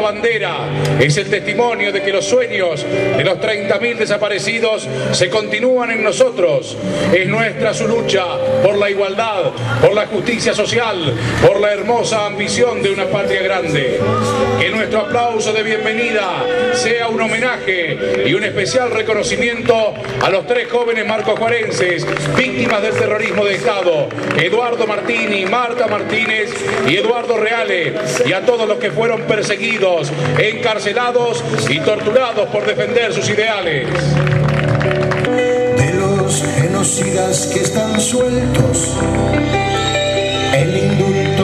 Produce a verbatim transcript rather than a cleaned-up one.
bandera es el testimonio de que los sueños de los treinta mil desaparecidos se continúan en nosotros. Es nuestra su lucha por la igualdad, por la justicia social, por la hermosa ambición de una patria grande. Que nuestro aplauso de bienvenida sea un homenaje y un especial reconocimiento a los tres jóvenes marcojuarenses víctimas del terrorismo de Estado: Eduardo Martini, Marta Martínez y Eduardo Reale, y a todos los que fueron perseguidos, encarcelados y torturados por defender sus ideales. De los genocidas que están sueltos, el indulto